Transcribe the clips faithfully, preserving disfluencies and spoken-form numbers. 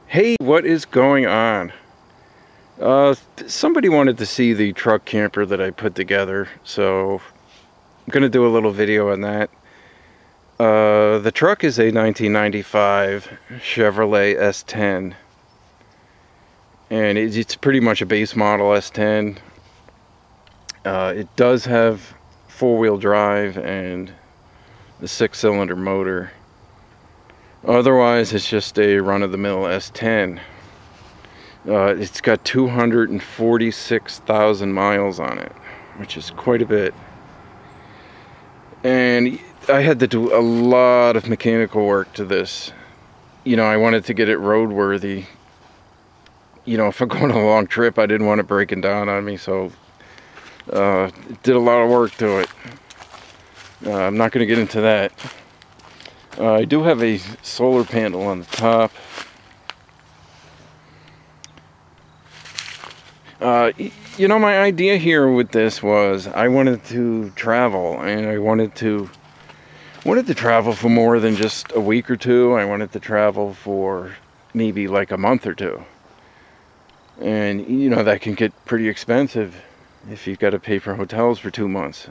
Hey, what is going on? Uh, somebody wanted to see the truck camper that I put together, so I'm going to do a little video on that. Uh, the truck is a nineteen ninety-five Chevrolet S ten, and it's pretty much a base model S ten. Uh, it does have four-wheel drive and the six-cylinder motor. Otherwise, it's just a run-of-the-mill S ten. Uh, it's got two hundred forty-six thousand miles on it, which is quite a bit. And I had to do a lot of mechanical work to this. You know, I wanted to get it roadworthy. You know, if I'm going on a long trip, I didn't want it breaking down on me, so uh, did a lot of work to it. Uh, I'm not going to get into that. Uh, I do have a solar panel on the top. Uh, you know, my idea here with this was I wanted to travel, and I wanted to wanted to travel for more than just a week or two. I wanted to travel for maybe like a month or two. And, you know, that can get pretty expensive if you've got to pay for hotels for two months.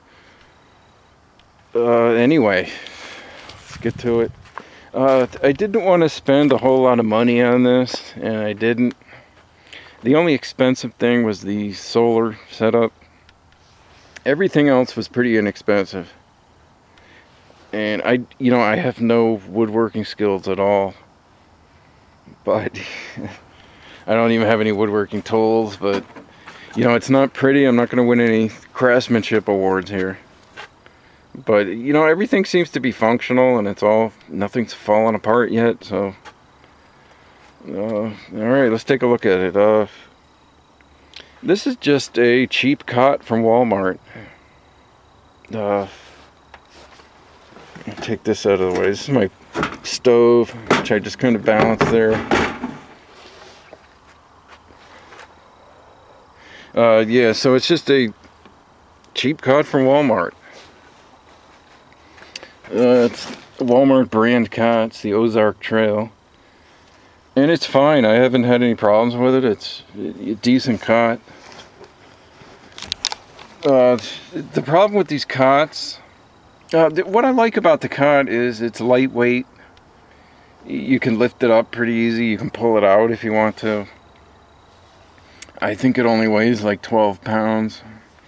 Uh, anyway, let's get to it. Uh, I didn't want to spend a whole lot of money on this, and I didn't. The only expensive thing was the solar setup. Everything else was pretty inexpensive. And I, you know, I have no woodworking skills at all. But I don't even have any woodworking tools, but you know, it's not pretty. I'm not going to win any craftsmanship awards here. But you know, everything seems to be functional, and it's all, nothing's fallen apart yet, so Uh, Alright, let's take a look at it. Uh, this is just a cheap cot from Walmart. Uh, take this out of the way. This is my stove, which I just kind of balanced there. Uh, yeah, so it's just a cheap cot from Walmart. Uh, it's a Walmart brand cot. It's the Ozark Trail. And it's fine. I haven't had any problems with it. It's a decent cot. Uh, the problem with these cots, uh, th what I like about the cot is it's lightweight. You can lift it up pretty easy. You can pull it out if you want to. I think it only weighs like twelve pounds.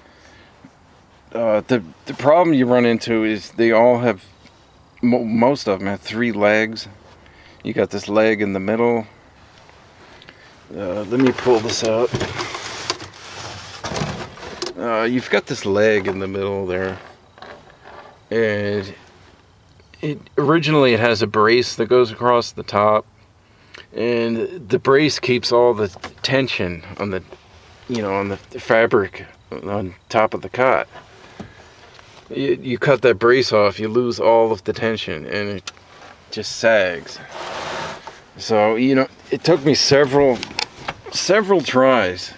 Uh, the, the problem you run into is they all have, mo most of them have three legs. You got this leg in the middle. Uh, let me pull this out. Uh, you've got this leg in the middle there. And it originally it has a brace that goes across the top. And the brace keeps all the tension on the, you know, on the fabric on top of the cot. You, you cut that brace off, you lose all of the tension, and it just sags. So, you know, it took me several several tries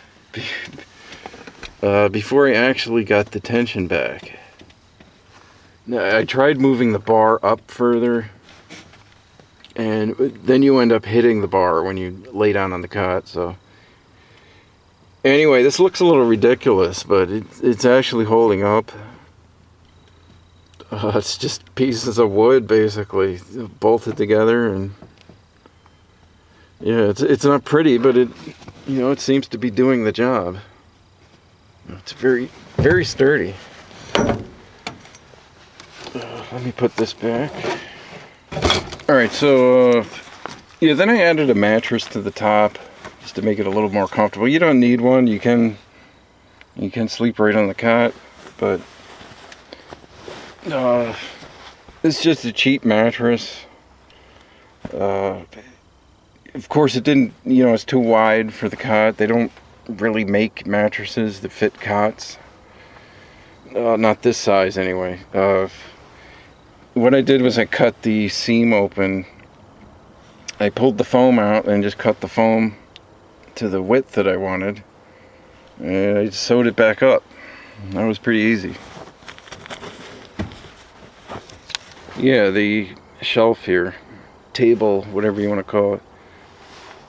uh, before I actually got the tension back. Now, I tried moving the bar up further, and then you end up hitting the bar when you lay down on the cot. So anyway, this looks a little ridiculous, but it, it's actually holding up. Uh, it's just pieces of wood, basically, bolted together, and yeah, it's it's not pretty, but it, you know, it seems to be doing the job. It's very, very sturdy. Uh, let me put this back. All right, so uh, yeah, then I added a mattress to the top just to make it a little more comfortable. You don't need one. You can you can sleep right on the cot, but Uh, it's just a cheap mattress. Uh, of course, it didn't, you know, it's too wide for the cot. They don't really make mattresses that fit cots. Uh, not this size, anyway. Uh, what I did was I cut the seam open. I pulled the foam out and just cut the foam to the width that I wanted. And I sewed it back up. That was pretty easy. Yeah, the shelf here, table, whatever you want to call it,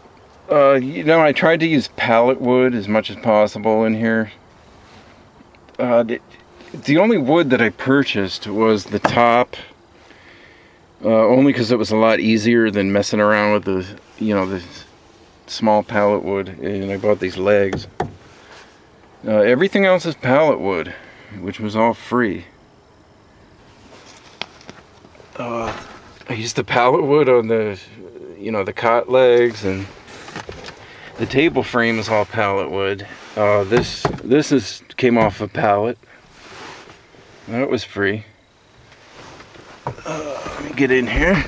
Uh, you know, I tried to use pallet wood as much as possible in here. Uh, the, the only wood that I purchased was the top, uh, only because it was a lot easier than messing around with the, you know, the small pallet wood, and I bought these legs. Uh, everything else is pallet wood, which was all free. Uh, I used the pallet wood on the, you know, the cot legs, and the table frame is all pallet wood. Uh, this this is came off a pallet. That was free. Uh, let me get in here.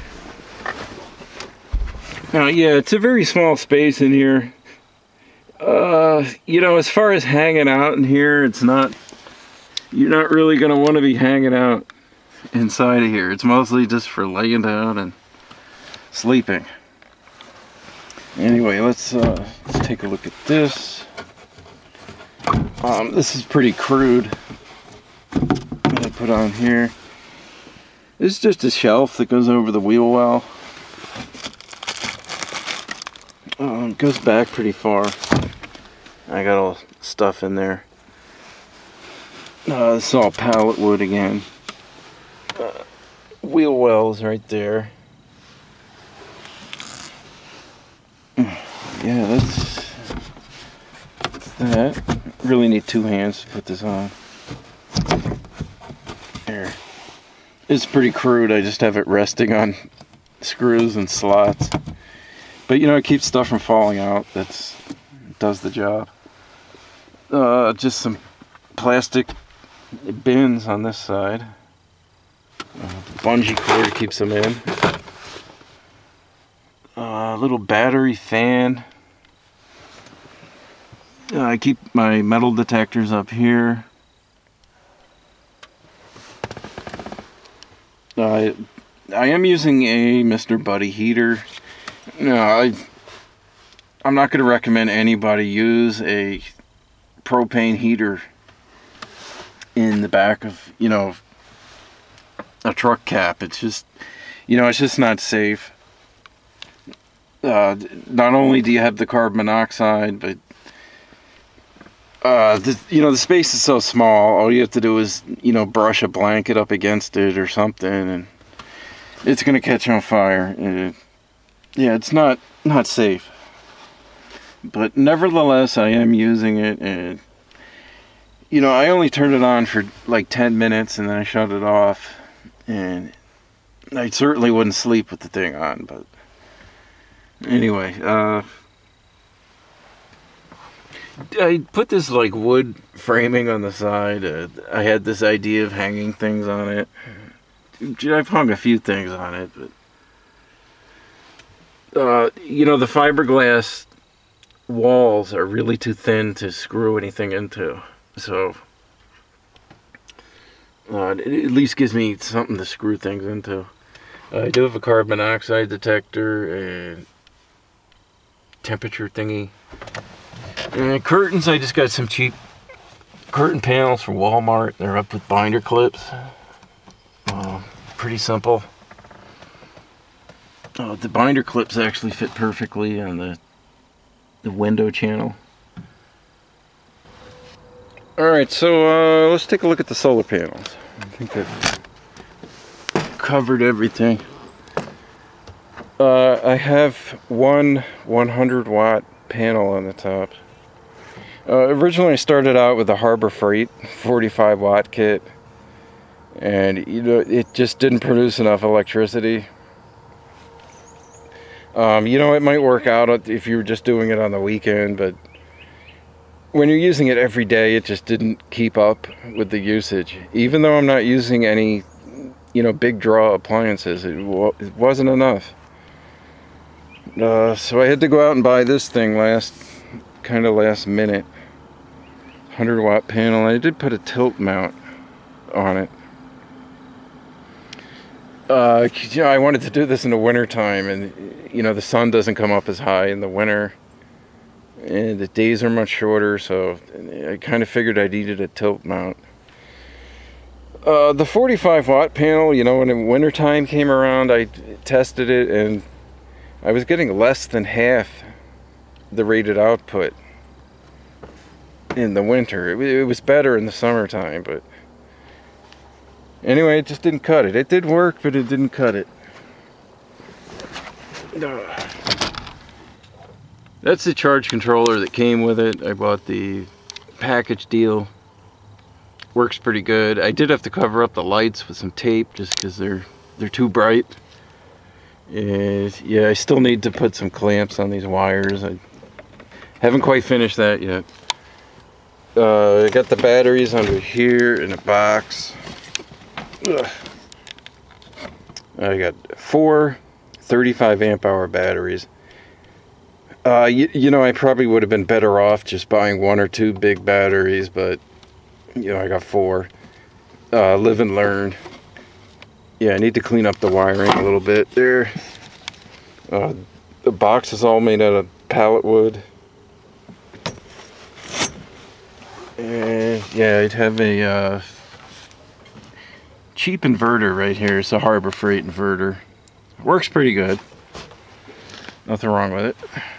Now, yeah, it's a very small space in here. Uh, you know, as far as hanging out in here, it's not. You're not really gonna want to be hanging out inside of here. It's mostly just for laying down and sleeping. Anyway, let's uh, let's take a look at this. Um, this is pretty crude. What I put on here. This is just a shelf that goes over the wheel well. Um, it goes back pretty far. I got all stuff in there. Uh, this is all pallet wood again. Uh, wheel wells right there. Yeah, that's, that's that. Really need two hands to put this on. There. It's pretty crude. I just have it resting on screws and slots. But you know, it keeps stuff from falling out. That's does the job. Uh, just some plastic bins on this side. Uh, the bungee cord keeps them in. A uh, little battery fan. Uh, I keep my metal detectors up here. Uh, I am using a Mister Buddy heater. No, I, I'm not going to recommend anybody use a propane heater in the back of, you know, a truck cap. It's just, you know, it's just not safe. Uh, not only do you have the carbon monoxide, but uh, the, you know, the space is so small. All you have to do is, you know, brush a blanket up against it or something, and it's going to catch on fire. And, yeah, it's not not safe. But nevertheless, I am using it, and you know, I only turned it on for like ten minutes, and then I shut it off. And I certainly wouldn't sleep with the thing on, but anyway, uh, I put this like wood framing on the side. Uh, I had this idea of hanging things on it. I've hung a few things on it, but uh, you know, the fiberglass walls are really too thin to screw anything into, so uh, it at least gives me something to screw things into. Uh, I do have a carbon monoxide detector and temperature thingy. And curtains, I just got some cheap curtain panels from Walmart. They're up with binder clips. Uh, pretty simple. Uh, the binder clips actually fit perfectly on the the window channel. Alright, so uh, let's take a look at the solar panels. I think I've covered everything. Uh, I have one one hundred watt panel on the top. Uh, originally I started out with a Harbor Freight forty-five watt kit, and you know, it just didn't produce enough electricity. Um, you know, it might work out if you were just doing it on the weekend, but when you're using it every day, it just didn't keep up with the usage. Even though I'm not using any, you know, big draw appliances, it, wa it wasn't enough. Uh, so I had to go out and buy this thing last, kind of last minute. one hundred watt panel. I did put a tilt mount on it. Uh, you know, I wanted to do this in the winter time, and you know, the sun doesn't come up as high in the winter, and the days are much shorter, so I kind of figured I needed a tilt mount. Uh, the forty-five watt panel, you know, when the winter time came around, I tested it, and I was getting less than half the rated output in the winter. It, it was better in the summertime, but anyway, it just didn't cut it. It did work, but it didn't cut it. That's the charge controller that came with it. I bought the package deal. Works pretty good. I did have to cover up the lights with some tape just because they're they're too bright. And yeah, I still need to put some clamps on these wires. I haven't quite finished that yet. Uh, I got the batteries under here in a box. Ugh. I got four thirty-five amp hour batteries. Uh, you, you know, I probably would have been better off just buying one or two big batteries, but you know, I got four. Uh, live and learn. Yeah, I need to clean up the wiring a little bit there. Uh, the box is all made out of pallet wood. And yeah, I'd have a uh, cheap inverter right here. It's a Harbor Freight inverter. Works pretty good. Nothing wrong with it.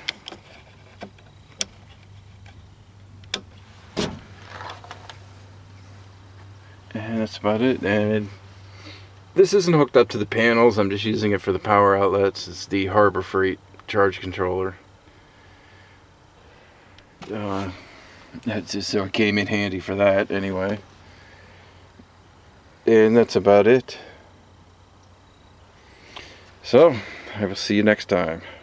And that's about it. And this isn't hooked up to the panels. I'm just using it for the power outlets. It's the Harbor Freight charge controller. Uh, that's just, so it came in handy for that anyway. And that's about it. So, I will see you next time.